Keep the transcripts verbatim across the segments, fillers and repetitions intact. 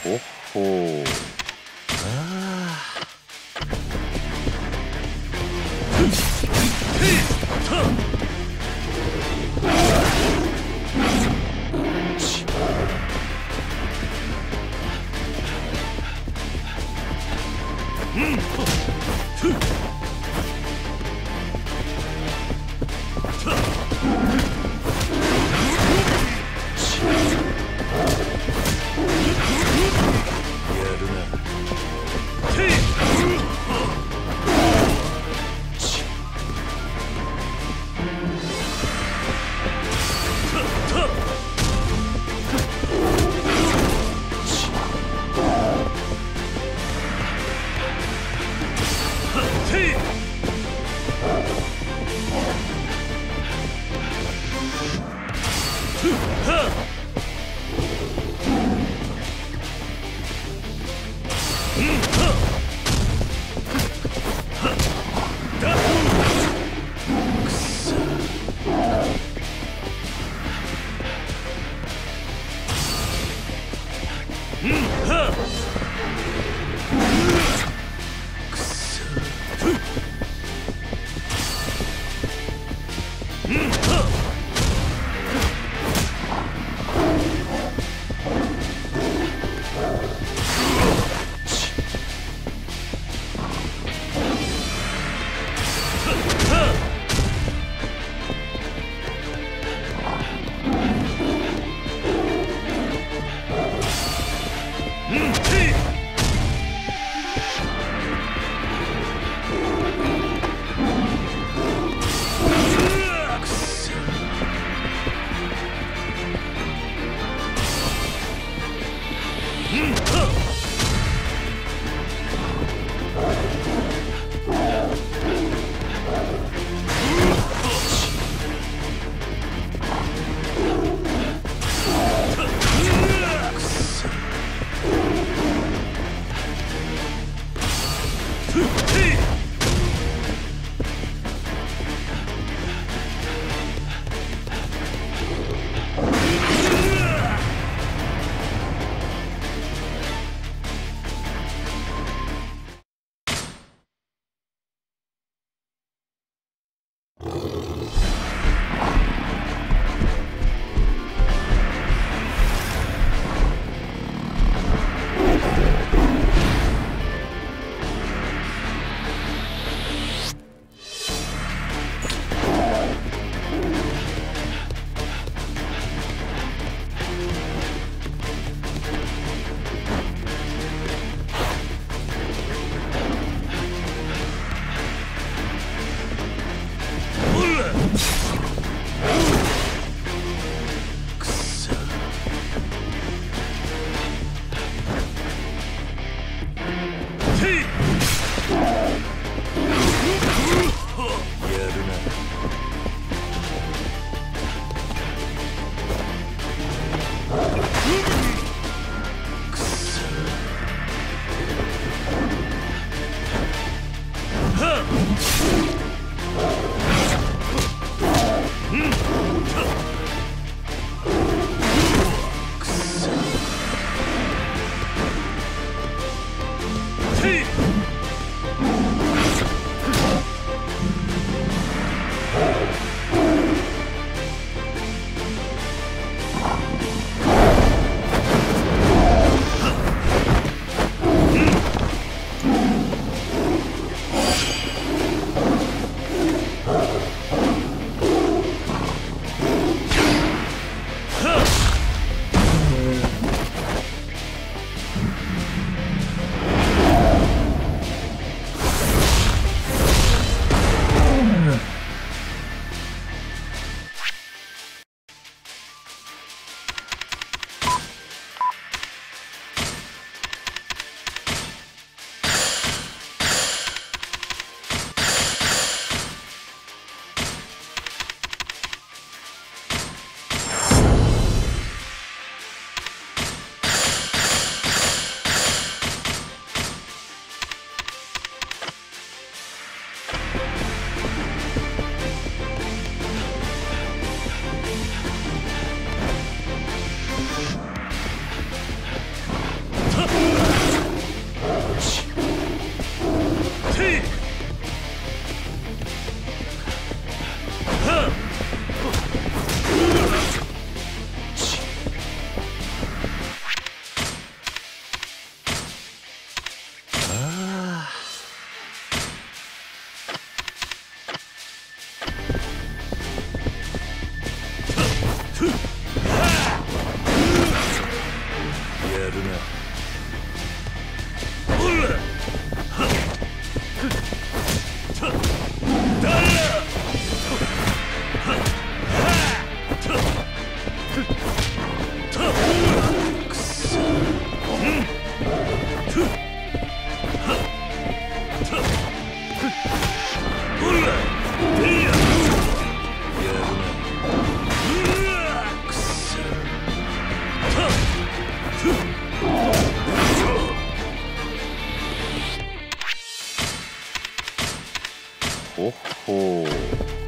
ほほう。ああ。 るな。 ほっほー。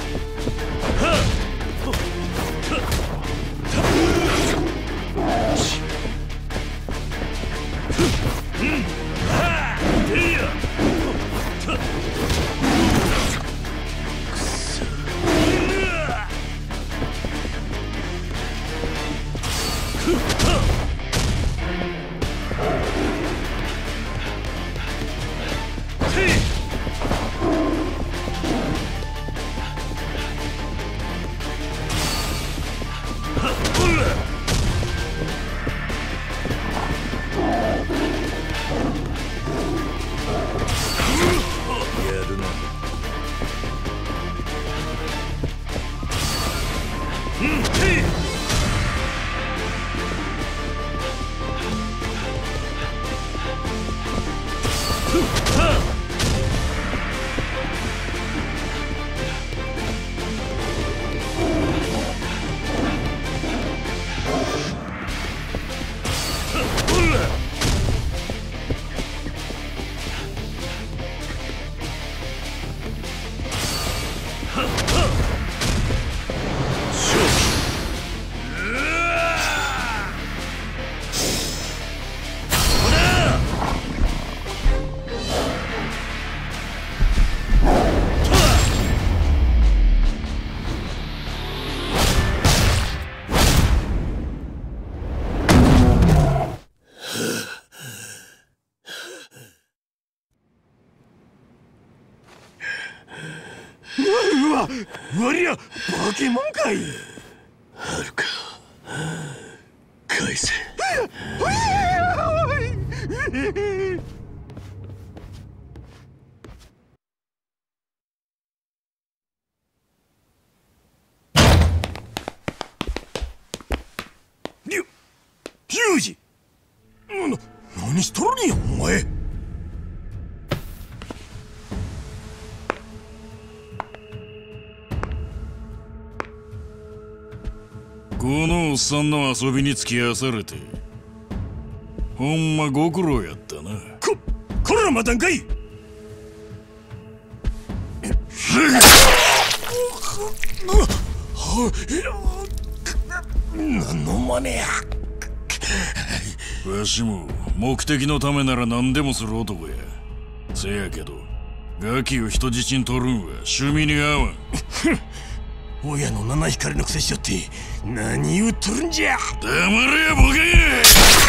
うわ、わりゃ化け物かい。はるか、返せ。リュ、リュウジ、な、何しとるんやお前。 このおっさんの遊びに付き合わされてほんまご苦労やったな。 こ、こらまたんかい。何の真似や。 わしも目的のためなら何でもする男や。せやけどガキを人質に取るんは趣味に合わん。 親の七光のくせしよって何言うとるんじゃ。 黙れやボケ。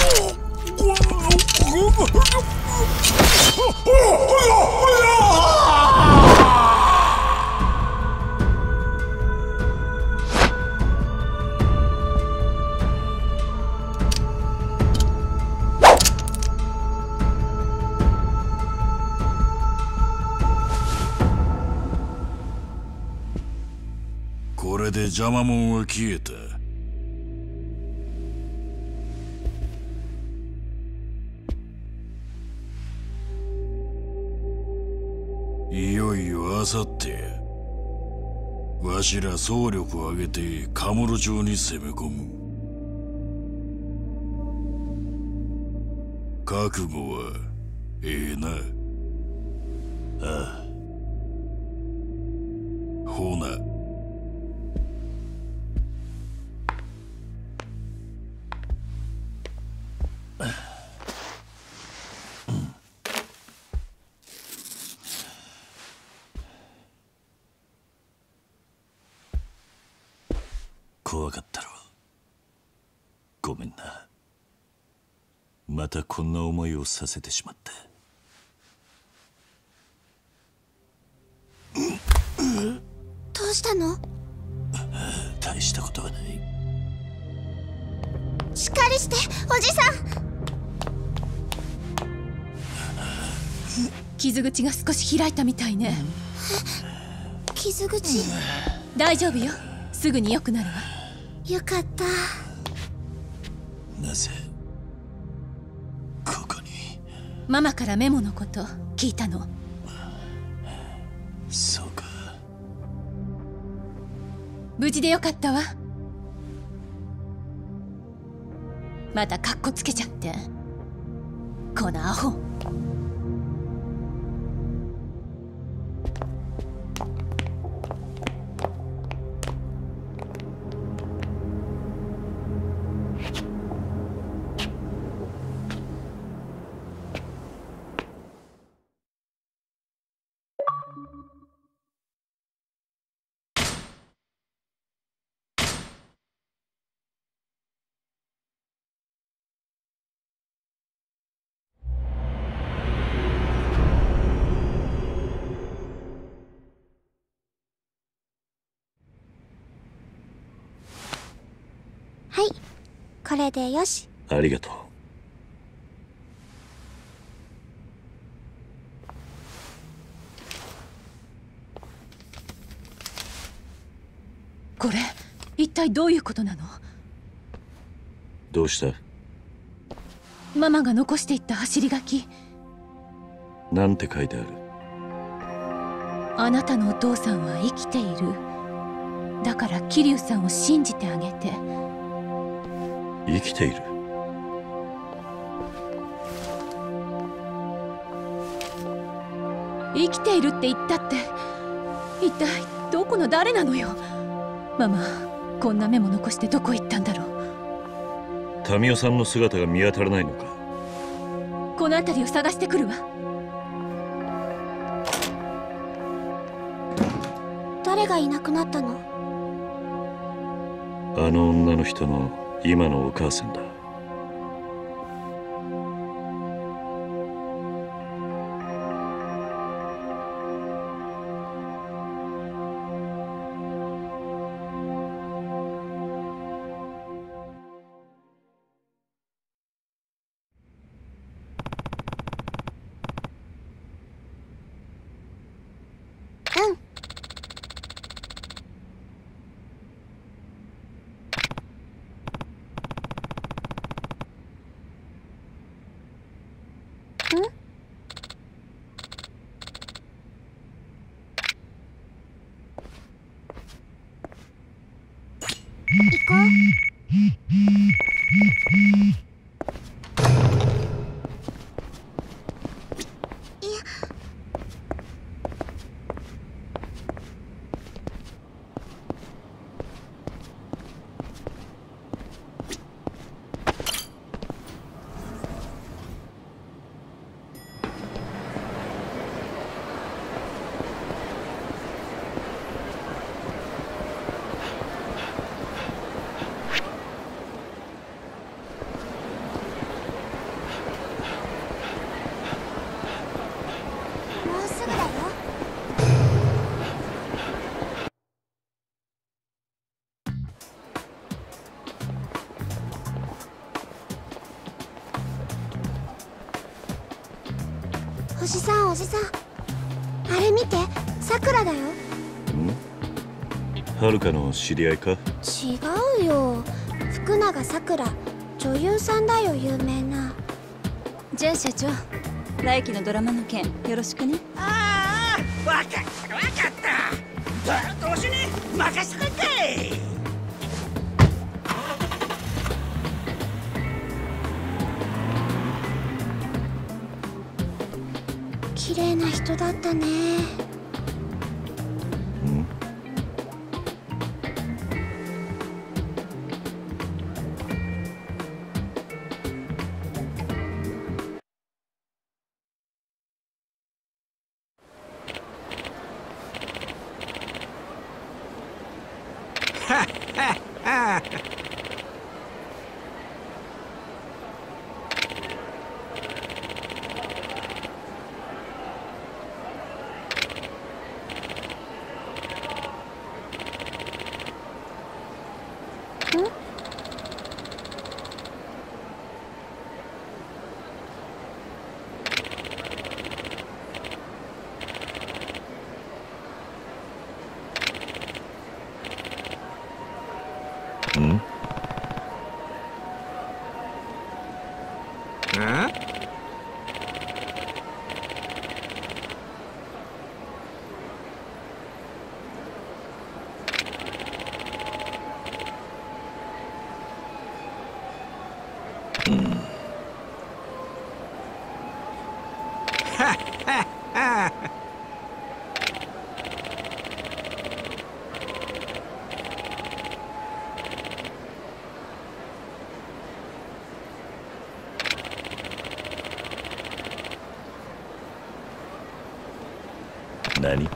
これで邪魔者は消えた。いよいよあさってや。わしら総力を挙げてカムロ町に攻め込む。覚悟はええな。 ああ。ほな。 怖かったろ。ごめんな。またこんな思いをさせてしまった。 どうしたの？ 大したことはない。 しっかりして、おじさん。 傷口が少し開いたみたいね。 傷口。 大丈夫よ、すぐに良くなるわ。 よかった。 なぜここに？ ママからメモのこと聞いたの。 そうか。 無事でよかったわ。またカッコつけちゃって、このアホ。 はい、これでよし。 ありがとう。 これ一体どういうことなの？ どうした？ ママが残していった走り書き。 なんて書いてある？ あなたのお父さんは生きている。だから桐生さんを信じてあげて。 生きている？ 生きているって言ったって、一体どこの誰なのよ。ママ、こんなメモ残してどこ行ったんだろう。 民生さんの姿が見当たらないのか？ この辺りを探してくるわ。 誰がいなくなったの？ あの女の人の今のお母さんだ。 うん。行こう。いや。もうすぐだよ。おじさんおじさん、あれ見て、さくらだよ。 ん？はるかの知り合いか？ 違うよ、福永さくら、女優さんだよ、有名な。 じゃあ社長、来期のドラマの件よろしくね。 ああ、わかったわかった。どうしに任せてかい。 綺麗な人だったね。 ん？ 何？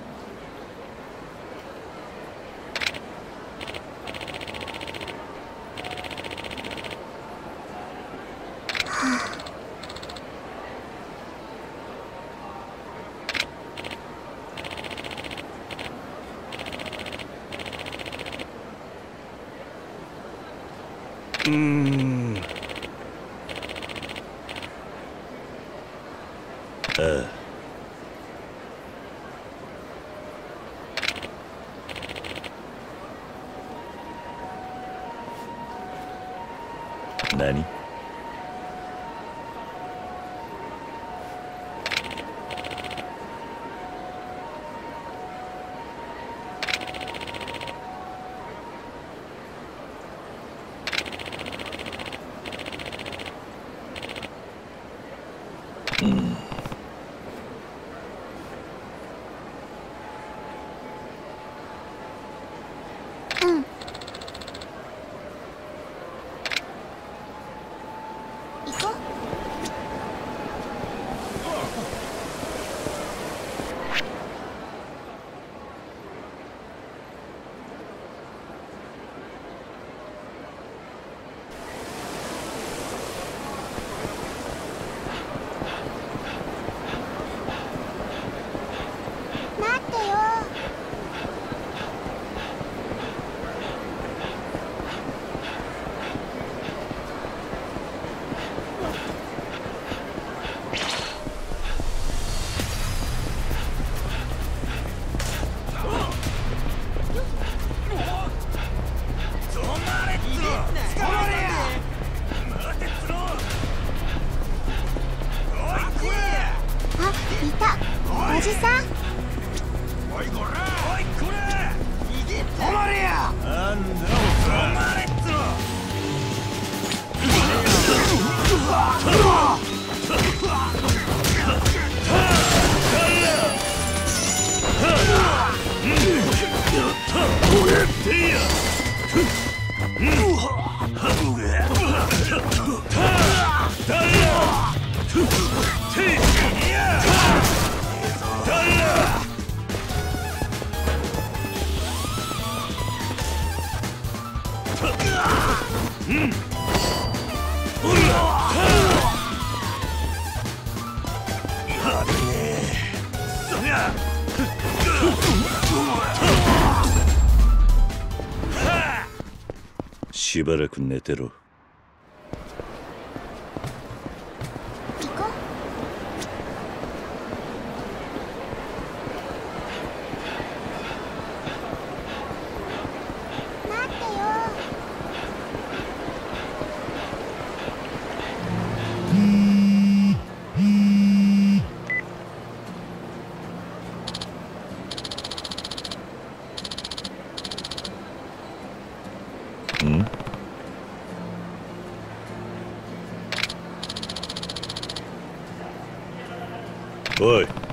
うーん。 ああ。何？うん。 うん。行こう。待ってよ。あ、いた。おじさん。 おいこらおいこら止まれやなんだ止まれっつのしばらく寝てろ。 行こう。待ってよ。 ん？おい。